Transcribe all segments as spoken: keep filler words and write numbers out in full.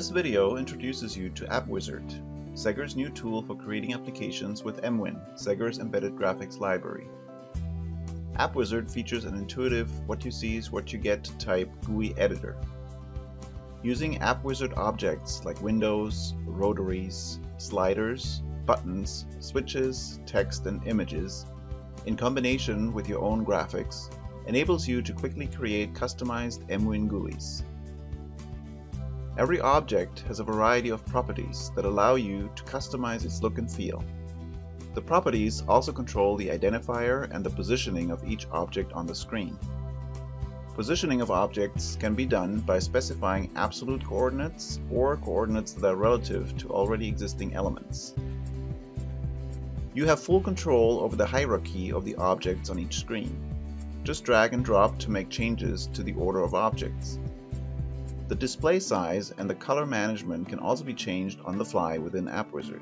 This video introduces you to AppWizard, SEGGER's new tool for creating applications with emWin, SEGGER's embedded graphics library. AppWizard features an intuitive what you see is what you get type G U I editor. Using AppWizard objects like windows, rotaries, sliders, buttons, switches, text, and images, in combination with your own graphics, enables you to quickly create customized emWin G U Is. Every object has a variety of properties that allow you to customize its look and feel. The properties also control the identifier and the positioning of each object on the screen. Positioning of objects can be done by specifying absolute coordinates or coordinates that are relative to already existing elements. You have full control over the hierarchy of the objects on each screen. Just drag and drop to make changes to the order of objects. The display size and the color management can also be changed on the fly within AppWizard.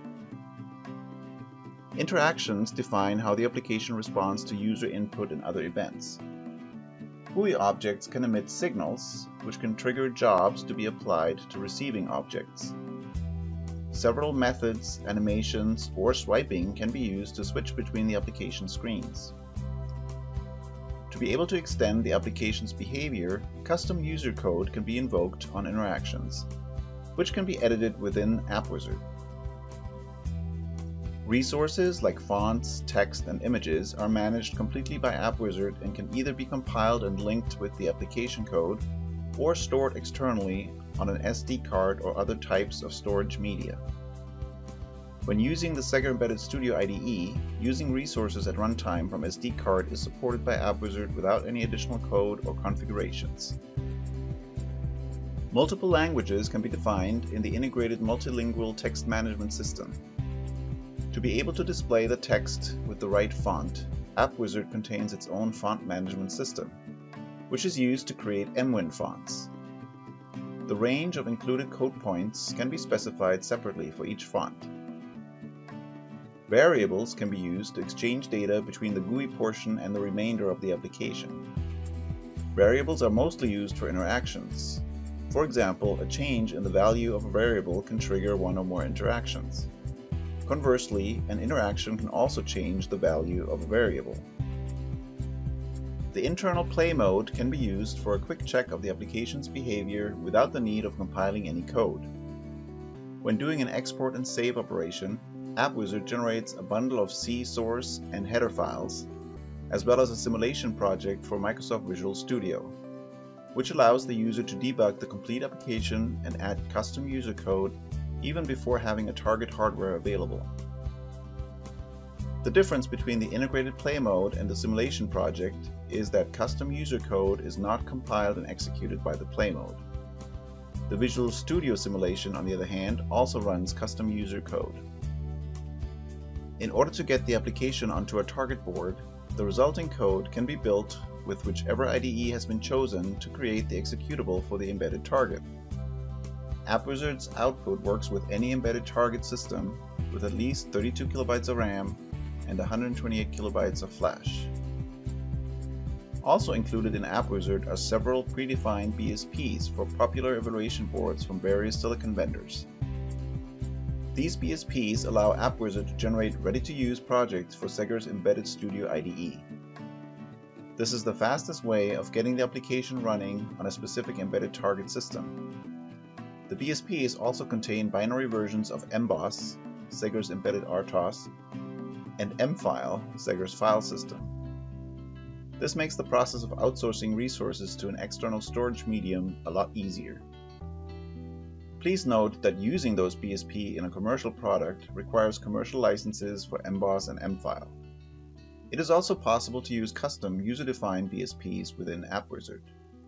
Interactions define how the application responds to user input and other events. G U I objects can emit signals, which can trigger jobs to be applied to receiving objects. Several methods, animations, or swiping can be used to switch between the application screens. To be able to extend the application's behavior, custom user code can be invoked on interactions, which can be edited within AppWizard. Resources like fonts, text, and images are managed completely by AppWizard and can either be compiled and linked with the application code or stored externally on an S D card or other types of storage media. When using the SEGGER Embedded Studio I D E, using resources at runtime from S D card is supported by AppWizard without any additional code or configurations. Multiple languages can be defined in the integrated multilingual text management system. To be able to display the text with the right font, AppWizard contains its own font management system, which is used to create emWin fonts. The range of included code points can be specified separately for each font. Variables can be used to exchange data between the G U I portion and the remainder of the application. Variables are mostly used for interactions. For example, a change in the value of a variable can trigger one or more interactions. Conversely, an interaction can also change the value of a variable. The internal play mode can be used for a quick check of the application's behavior without the need of compiling any code. When doing an export and save operation, AppWizard generates a bundle of C source and header files, as well as a simulation project for Microsoft Visual Studio, which allows the user to debug the complete application and add custom user code even before having a target hardware available. The difference between the integrated play mode and the simulation project is that custom user code is not compiled and executed by the play mode. The Visual Studio simulation, on the other hand, also runs custom user code. In order to get the application onto a target board, the resulting code can be built with whichever I D E has been chosen to create the executable for the embedded target. AppWizard's output works with any embedded target system with at least thirty-two kilobytes of RAM and one hundred twenty-eight kilobytes of flash. Also included in AppWizard are several predefined B S Ps for popular evaluation boards from various silicon vendors. These B S Ps allow AppWizard to generate ready-to-use projects for SEGGER's Embedded Studio I D E. This is the fastest way of getting the application running on a specific embedded target system. The B S Ps also contain binary versions of emBoss, SEGGER's Embedded R T O S, and emFile, SEGGER's file system. This makes the process of outsourcing resources to an external storage medium a lot easier. Please note that using those B S P in a commercial product requires commercial licenses for emBoss and emFile. It is also possible to use custom user-defined B S Ps within AppWizard.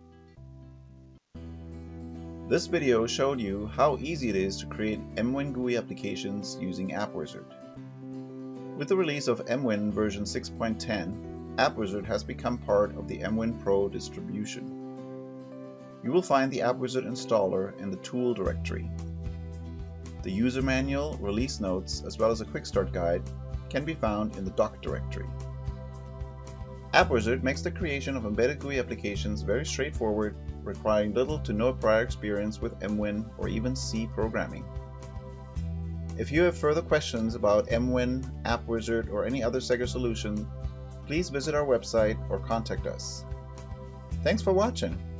This video showed you how easy it is to create emWin G U I applications using AppWizard. With the release of emWin version six point ten, AppWizard has become part of the emWin Pro distribution. You will find the AppWizard installer in the tool directory. The user manual, release notes, as well as a quick start guide can be found in the doc directory. AppWizard makes the creation of embedded G U I applications very straightforward, requiring little to no prior experience with emWin or even C programming. If you have further questions about emWin, AppWizard, or any other SEGGER solution, please visit our website or contact us. Thanks for watching.